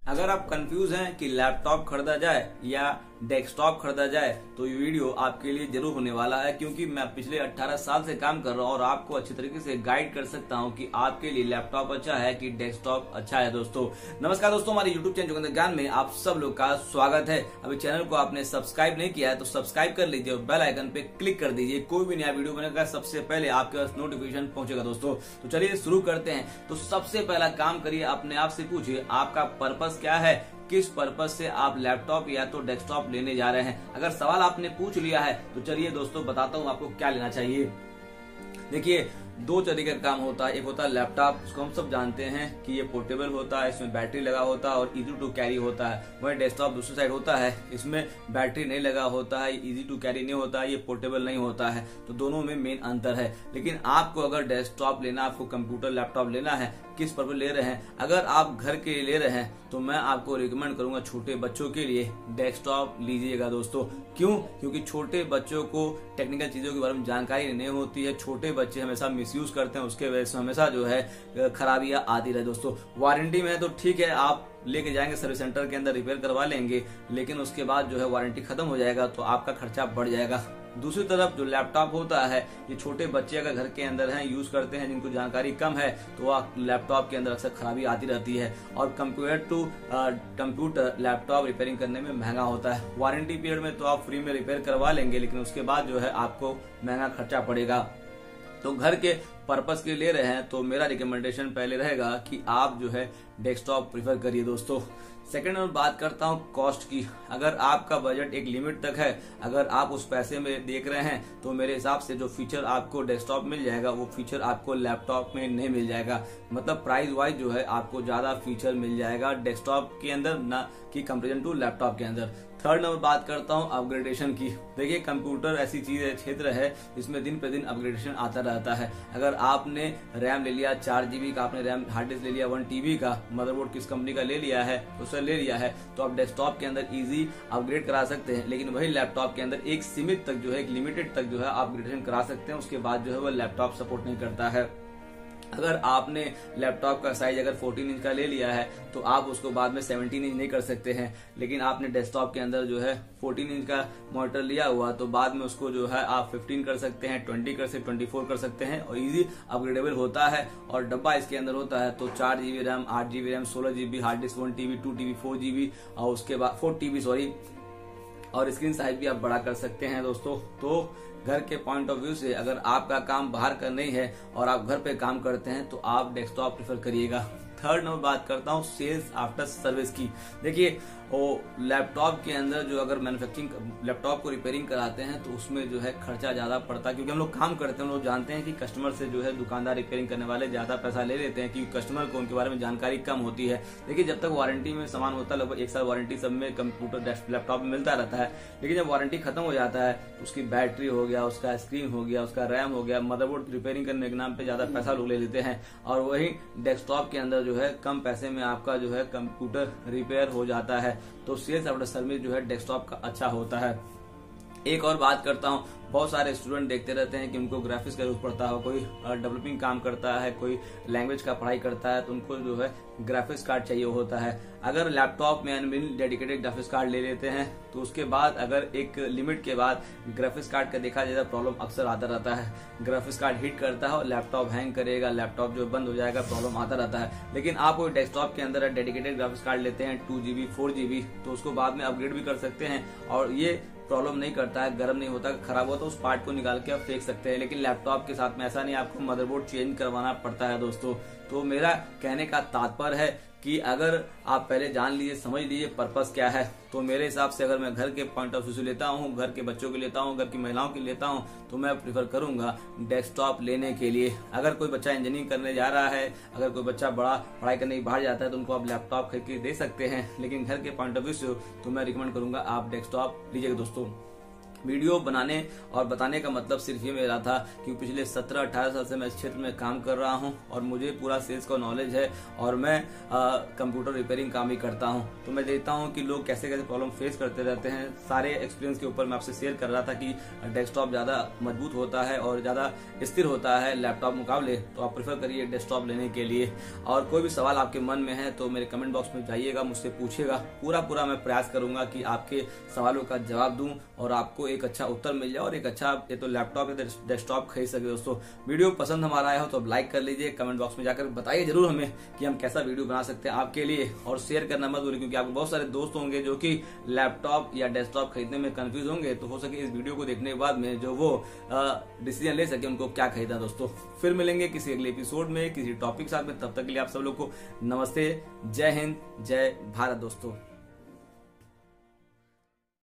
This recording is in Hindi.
अगर आप कंफ्यूज हैं कि लैपटॉप खरीदा जाए या डेस्कटॉप खरीदा जाए तो ये वीडियो आपके लिए जरूर होने वाला है, क्योंकि मैं पिछले 18 साल से काम कर रहा हूँ और आपको अच्छी तरीके से गाइड कर सकता हूँ कि आपके लिए लैपटॉप अच्छा है कि डेस्कटॉप अच्छा है। दोस्तों नमस्कार दोस्तों, हमारे यूट्यूब चैनल जोगिंदर ज्ञान में आप सब लोग का स्वागत है। अभी चैनल को आपने सब्सक्राइब नहीं किया है तो सब्सक्राइब कर लीजिए और बेल आइकन पे क्लिक कर दीजिए। कोई भी नया वीडियो बनेगा सबसे पहले आपके पास नोटिफिकेशन पहुंचेगा। दोस्तों तो चलिए शुरू करते हैं। तो सबसे पहला काम करिए, अपने आप से पूछिए आपका पर्पस क्या है, किस पर्पस से आप लैपटॉप या तो डेस्कटॉप लेने जा रहे हैं। अगर सवाल आपने पूछ लिया है तो चलिए दोस्तों बताता हूँ आपको क्या लेना चाहिए। देखिए दो तरीके का काम होता है। एक होता है लैपटॉप, इसको हम सब जानते हैं कि ये पोर्टेबल होता है, इसमें बैटरी लगा होता है और इजी टू कैरी होता है। वहीं डेस्कटॉप दूसरी साइड होता है, इसमें बैटरी नहीं लगा होता है, इजी टू कैरी नहीं होता है, ये पोर्टेबल नहीं होता है। तो दोनों में मेन अंतर है। लेकिन आपको अगर डेस्कटॉप लेना, आपको कंप्यूटर लैपटॉप लेना है, किस पर्पज ले रहे हैं, अगर आप घर के लिए ले रहे हैं तो मैं आपको रिकमेंड करूंगा छोटे बच्चों के लिए डेस्कटॉप लीजिएगा। दोस्तों क्यों? क्योंकि छोटे बच्चों को टेक्निकल चीजों के बारे में जानकारी नहीं होती है। छोटे बच्चे हमेशा मिसयूज करते हैं, उसके वजह से हमेशा जो है खराबियां आती रहे। दोस्तों वारंटी में है तो ठीक है, आप लेके जाएंगे सर्विस सेंटर के अंदर, रिपेयर करवा लेंगे, लेकिन उसके बाद जो है वारंटी खत्म हो जाएगा तो आपका खर्चा बढ़ जाएगा। दूसरी तरफ जो लैपटॉप होता है, ये छोटे बच्चे अगर घर के अंदर हैं, यूज करते हैं, जिनको जानकारी कम है, तो लैपटॉप के अंदर अक्सर खराबी आती रहती है। और compare to computer laptop repairing करने में महंगा होता है। वारंटी पीरियड में तो आप फ्री में रिपेयर करवा लेंगे, लेकिन उसके बाद जो है आपको महंगा खर्चा पड़ेगा। तो घर के पर्पस के लिए ले रहे हैं तो मेरा रिकमेंडेशन पहले रहेगा कि आप जो है डेस्कटॉप प्रीफर करिए। दोस्तों सेकंड में बात करता हूं कॉस्ट की। अगर आपका बजट एक लिमिट तक है, अगर आप उस पैसे में देख रहे हैं, तो मेरे हिसाब से जो फीचर आपको डेस्कटॉप मिल जाएगा वो फीचर आपको लैपटॉप में नहीं मिल जाएगा। मतलब प्राइस वाइज जो है आपको ज्यादा फीचर मिल जाएगा डेस्कटॉप के अंदर, ना कि कंपेरिजन टू लैपटॉप के अंदर। थर्ड नंबर बात करता हूं अपग्रेडेशन की। देखिए कंप्यूटर ऐसी चीज है, क्षेत्र है जिसमें दिन पे दिन अपग्रेडेशन आता रहता है। अगर आपने रैम ले लिया 4 GB का, आपने रैम हार्ड डिस्क ले लिया 1 TB का, मदरबोर्ड किस कंपनी का ले लिया है, प्रोसेसर ले लिया है, तो आप डेस्कटॉप के अंदर इजी अपग्रेड करा सकते हैं। लेकिन वही लैपटॉप के अंदर एक सीमित तक जो है, एक लिमिटेड तक जो है अपग्रेडेशन करा सकते हैं। उसके बाद जो है वो लैपटॉप सपोर्ट नहीं करता है। अगर आपने लैपटॉप का साइज अगर 14 इंच का ले लिया है तो आप उसको बाद में 17 इंच नहीं कर सकते हैं। लेकिन आपने डेस्कटॉप के अंदर जो है 14 इंच का मॉनिटर लिया हुआ तो बाद में उसको जो है आप 15 कर सकते हैं, 20 कर सकते, 24 कर सकते हैं और इजी अपग्रेडेबल होता है। और डब्बा इसके अंदर होता है तो 4 GB RAM, 8 GB RAM, 16 GB hard disk, 1 TB, 2 TB, 4 GB और उसके बाद 4 TB सॉरी, और स्क्रीन साइज भी आप बड़ा कर सकते हैं। दोस्तों तो घर के पॉइंट ऑफ व्यू से अगर आपका काम बाहर का नहीं है और आप घर पे काम करते हैं तो आप डेस्कटॉप प्रेफर करिएगा। थर्ड नंबर बात करता हूँ सेल्स आफ्टर सर्विस की। देखिए वो लैपटॉप के अंदर जो अगर मैन्युफैक्चरिंग लैपटॉप को रिपेयरिंग कराते हैं तो उसमें जो है खर्चा ज्यादा पड़ता है, क्योंकि हम लोग काम करते हैं, लोग जानते हैं कि कस्टमर से जो है दुकानदार रिपेयरिंग करने वाले ज्यादा पैसा ले लेते हैं, क्योंकि कस्टमर को उनके बारे में जानकारी कम होती है। देखिए जब तक वारंटी में सामान होता है, लगभग 1 साल वारंटी सब में कंप्यूटर लैपटॉप में मिलता रहता है। लेकिन जब वारंटी खत्म हो जाता है तो उसकी बैटरी हो गया, उसका स्क्रीन हो गया, उसका रैम हो गया, मदरबोर्ड रिपेयरिंग करने के नाम पे ज्यादा पैसा लोग ले लेते हैं। और वही डेस्कटॉप के अंदर जो है कम पैसे में आपका जो है कंप्यूटर रिपेयर हो जाता है। तो सेल्स आफ्टर सर्विस जो है डेस्कटॉप का अच्छा होता है। एक और बात करता हूँ, बहुत सारे स्टूडेंट देखते रहते हैं कि उनको ग्राफिक्स का जरूरत पड़ता है, कोई डेवलपिंग काम करता है, कोई लैंग्वेज का पढ़ाई करता है, तो उनको जो है ग्राफिक्स कार्ड चाहिए होता है। अगर लैपटॉप में अनबिल्ट डेडिकेटेड ग्राफिक्स कार्ड ले लेते हैं तो उसके बाद अगर एक लिमिट के बाद ग्राफिक्स कार्ड का देखा जाए प्रॉब्लम अक्सर आता रहता है। ग्राफिक्स कार्ड हिट करता है और लैपटॉप हैंग करेगा, लैपटॉप जो बंद हो जाएगा, प्रॉब्लम आता रहता है। लेकिन आप कोई डेस्कटॉप के अंदर डेडिकेटेड ग्राफिक्स कार्ड लेते हैं 2 GB, 4 GB, तो उसको बाद में अपग्रेड भी कर सकते हैं और ये प्रॉब्लम नहीं करता है, गर्म नहीं होता, खराब होता, उस पार्ट को निकाल के आप फेंक सकते हैं। लेकिन लैपटॉप के साथ में ऐसा नहीं, आपको मदरबोर्ड चेंज करवाना पड़ता है। दोस्तों तो मेरा कहने का तात्पर्य है कि अगर आप पहले जान लीजिए, समझ लीजिए पर्पस क्या है, तो मेरे हिसाब से अगर मैं घर के पॉइंट ऑफ व्यू से लेता हूँ, घर के बच्चों के लेता हूँ, घर की महिलाओं के लेता हूँ, तो मैं प्रीफर करूंगा डेस्कटॉप लेने के लिए। अगर कोई बच्चा इंजीनियरिंग करने जा रहा है, अगर कोई बच्चा बड़ा पढ़ाई करने बाहर जाता है तो उनको आप लैपटॉप खरीद के दे सकते हैं। लेकिन घर के पॉइंट ऑफ व्यू से तो मैं रिकमेंड करूंगा आप डेस्कटॉप लीजिएगा। दोस्तों वीडियो बनाने और बताने का मतलब सिर्फ ये मेरा था कि पिछले 17-18 साल से मैं इस क्षेत्र में काम कर रहा हूं और मुझे पूरा सेल्स का नॉलेज है और मैं कंप्यूटर रिपेयरिंग काम भी करता हूं। तो मैं देखता हूं कि लोग कैसे कैसे प्रॉब्लम फेस करते रहते हैं। सारे एक्सपीरियंस के ऊपर मैं आपसे शेयर कर रहा था कि डेस्कटॉप ज्यादा मजबूत होता है और ज्यादा स्थिर होता है लैपटॉप मुकाबले, तो आप प्रेफर करिए डेस्कटॉप लेने के लिए। और कोई भी सवाल आपके मन में है तो मेरे कमेंट बॉक्स में जाइएगा, मुझसे पूछिएगा। पूरा मैं प्रयास करूंगा कि आपके सवालों का जवाब दूं और आपको एक अच्छा उत्तर मिल जाए और एक अच्छा ये तो लैपटॉप या डेस्कटॉप खरीद सके। दोस्तों वीडियो पसंद हमारा आया हो तो लाइक कर लीजिए, कमेंट बॉक्स में जाकर बताइए जरूर हमें कि हम कैसा वीडियो बना सकते हैं आपके लिए, और शेयर करना मत भूलिए क्योंकि आपको बहुत सारे दोस्त होंगे जो कि लैपटॉप या डेस्कटॉप खरीदने में कंफ्यूज होंगे। तो हो सके इस वीडियो को देखने के बाद में जो वो डिसीजन ले सके उनको क्या खरीदना। दोस्तों फिर मिलेंगे किसी अगले एपिसोड में किसी टॉपिक साथ में, तब तक के लिए आप सब लोग को नमस्ते, जय हिंद, जय भारत दोस्तों।